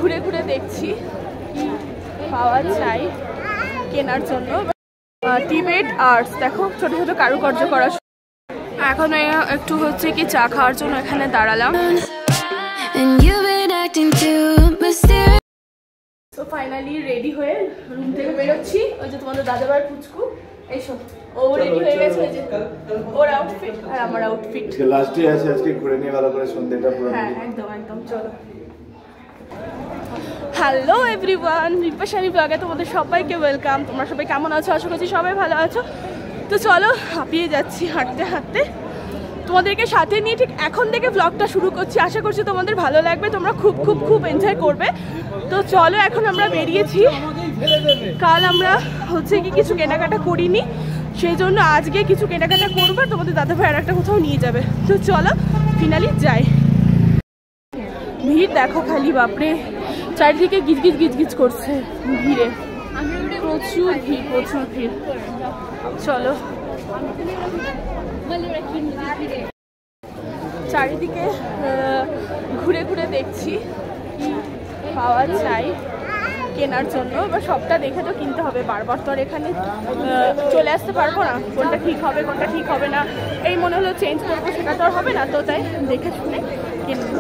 ঘুরে ঘুরে দেখছি কি পাওয়া যায় কেনার জন্য। টিবেট আর্টস দেখো, ছোট ছোট কারুকার্য করা। এখন একটু হচ্ছে কি চা খাওয়ার জন্য এখানে দাঁড়ালাম। তো ফাইনালি রেডি হয়ে রুম থেকে বেরোচ্ছি। ওই যে তোমাদের দাদাভাই পুচকু এইসব ও রেডি হয়ে গেছে। ওই যে ওর আউটফিট আর আমার আউটফিট লাস্টে আছে। আজকে ঘুরে নিয়ে ভালো করে সন্ধ্যাটা পুরো। হ্যাঁ একদম একদম। চলো। হ্যালো এভরিওয়ান, রিপাশানি ব্লগে তোমাদের সবাইকে ওয়েলকাম। তোমরা সবাই কেমন আছো? আশা করছি সবাই ভালো আছো। তো চলো, হাঁপিয়ে যাচ্ছি হাঁটতে হাঁটতে। তোমাদেরকে সাথে নিয়ে ঠিক এখন থেকে ব্লগটা শুরু করছি। আশা করছি তোমাদের ভালো লাগবে, তোমরা খুব খুব খুব এনজয় করবে। তো চলো, এখন আমরা বেরিয়েছি। কাল আমরা হচ্ছে কি কিছু কেনাকাটা করিনি, সেই জন্য আজকে কিছু কেনাকাটা করবো। তোমাদের দাদাভাই আর একটা কোথাও নিয়ে যাবে। তো চলো ফাইনালি যাই। ভিড় দেখো খালি, বাপরে, চারিদিকে গিজগিজ গিজগিজ করছে ভিড়ে। প্রচুর ভিড়, প্রচুর ভিড়। চলো, চারিদিকে ঘুরে ঘুরে দেখছি কি পাওয়া যায় কেনার জন্য। এবার সবটা দেখে তো কিনতে হবে, বারবার তো আর এখানে চলে আসতে পারবো না। কোনটা ঠিক হবে কোনটা ঠিক হবে না এই মনে হলো চেঞ্জ করবো, সেটা তো আর হবে না। তো তাই দেখে শুনে কিনবো।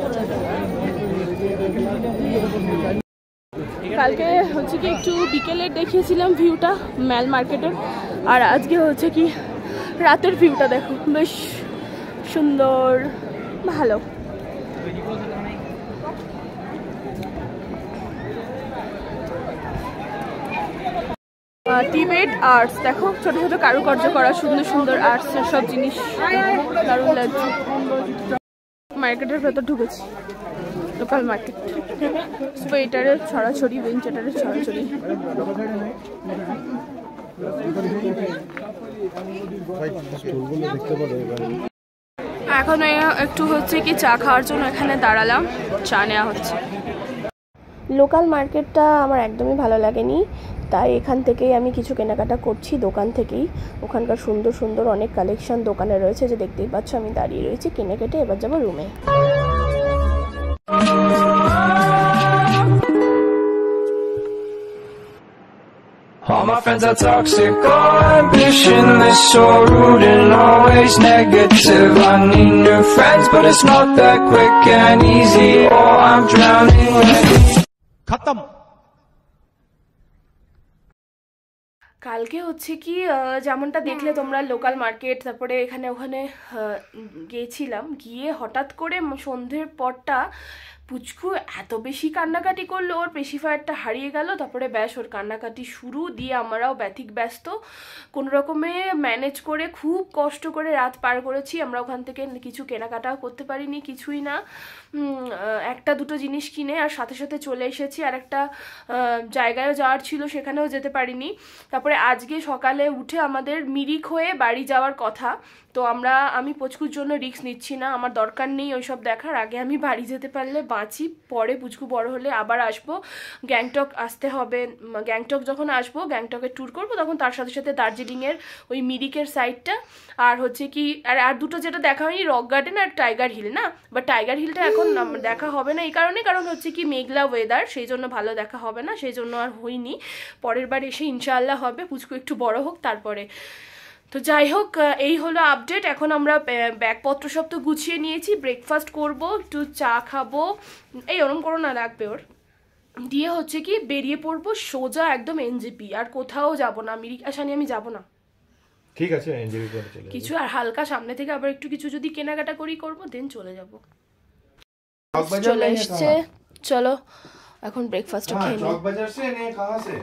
কালকে হচ্ছে কি একটু বিকেলের দেখিয়েছিলাম ভিউটা ম্যাল মার্কেটের, আর আজকে হচ্ছে কি রাতের ভিউটা দেখো, বেশ সুন্দর, ভালো। টিবেট আর্টস দেখো, ছোট ছোট কারুকার্য করা সুন্দর সুন্দর আর্টসের সব জিনিস দারুণ লাগছে। মার্কেটের ভেতর ঢুকেছি, লোকাল মার্কেট। সোয়েটারের ছড়াছড়ি, বেঞ্চেটারের ছড়াছড়ি। এখন একটু হচ্ছে কি চা খাওয়ার জন্য এখানে দাঁড়ালাম, চা নেওয়া হচ্ছে। লোকাল মার্কেটটা আমার একদমই ভালো লাগেনি, তাই এখান থেকেই আমি কিছু কেনাকাটা করছি, দোকান থেকেই। ওখানকার সুন্দর সুন্দর অনেক কালেকশন দোকানে রয়েছে, যে দেখতেই পাচ্ছ আমি দাঁড়িয়ে রয়েছি। কিনে কেটে এবার যাবো রুমে। All my friends are toxic, all ambitionless, so rude and always negative. I need new friends, but it's not that quick and easy. Oh, I'm drowning in Khatam. কালকে হচ্ছে কি যেমনটা দেখলে তোমরা লোকাল মার্কেট, তারপরে এখানে ওখানে গিয়েছিলাম। গিয়ে হঠাৎ করে সন্ধ্যের পরটা পুচকু এত বেশি কান্নাকাটি করলো, ওর পেশিফায়ারটা হারিয়ে গেল। তারপরে ব্যাস ওর কান্নাকাটি শুরু, দিয়ে আমরাও ব্যথিক ব্যস্ত কোনো রকমে ম্যানেজ করে খুব কষ্ট করে রাত পার করেছি। আমরা ওখান থেকে কিছু কেনাকাটাও করতে পারিনি, কিছুই না। একটা দুটো জিনিস কিনে আর সাথে সাথে চলে এসেছি। আর একটা জায়গায়ও যাওয়ার ছিল, সেখানেও যেতে পারিনি। তারপরে আজকে সকালে উঠে আমাদের মিরিক হয়ে বাড়ি যাওয়ার কথা। তো আমি পুচকুর জন্য রিস্ক নিচ্ছি না, আমার দরকার নেই ওইসব দেখার। আগে আমি বাড়ি যেতে পারলে বাঁচি, পরে পুচকু বড় হলে আবার আসবো। গ্যাংটক আসতে হবে, গ্যাংটক যখন আসবো, গ্যাংটকের ট্যুর করবো, তখন তার সাথে সাথে দার্জিলিংয়ের ওই মিরিকের সাইডটা, আর হচ্ছে কি আর দুটো যেটা দেখা হয়নি, রক গার্ডেন আর টাইগার হিল না। বাট টাইগার হিলটা এখন দেখা হবে না এই কারণ হচ্ছে কি মেঘলা ওয়েদার, সেই জন্য ভালো দেখা হবে না, সেই জন্য আর হয়নি। পরের বার এসে ইনশাআল্লাহ হবে, পুচকু একটু বড় হোক তারপরে। তো যাই হোক, এই হলো আপডেট। এখন আমরা ব্যাগপত্র সব তো গুছিয়ে নিয়েছি, ব্রেকফাস্ট করব, একটু চা খাবো, এই ওরম করো না, লাগবে ওর, দিয়ে হচ্ছে কি বেরিয়ে পড়বো সোজা একদম এনজেপি। আর কোথাও যাব না, মিরিক আসানি আমি যাব না, ঠিক আছে এনজেপি করে চলে কিছু আর হালকা সামনে থেকে আবার একটু কিছু যদি কেনাকাটা করবো, দেন চলে যাব। চলে এসছে, চলো এখন ব্রেকফাস্টটা খেয়ে নিই।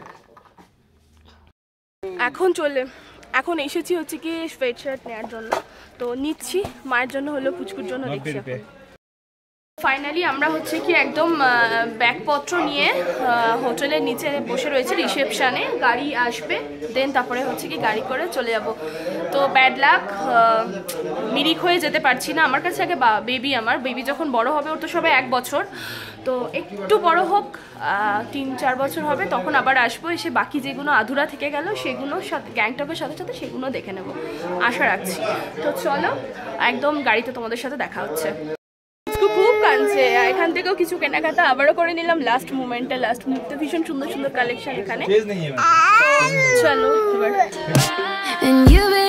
এখন এসেছি হচ্ছে কি সোয়েট শার্ট নেওয়ার জন্য, তো নিচ্ছি। মায়ের জন্য হলো, পুচকুর জন্য দেখছি। ফাইনালি আমরা হচ্ছে কি একদম ব্যাগপত্র নিয়ে হোটেলের নিচে বসে রয়েছে রিসেপশানে, গাড়ি আসবে, দেন তারপরে হচ্ছে কি গাড়ি করে চলে যাব। তো ব্যাড লাক, মিরিক হয়ে যেতে পারছি না। আমার কাছে আগে আমার বেবি যখন বড় হবে, ওর তো সবে 1 বছর, তো একটু বড় হোক, 3-4 বছর হবে, তখন আবার আসবো। এসে বাকি যেগুলো আধুরা থেকে গেল সেগুলো গ্যাংটকের সাথে সাথে সেগুলো দেখে নেব, আশা রাখছি। তো চলো একদম গাড়িতে তোমাদের সাথে দেখা হচ্ছে। খুব কাঁদছে, এখান থেকেও কিছু কেনাকাটা আবারও করে নিলাম লাস্ট মুহূর্তে ভীষণ সুন্দর সুন্দর কালেকশন এখানে। চলো এবার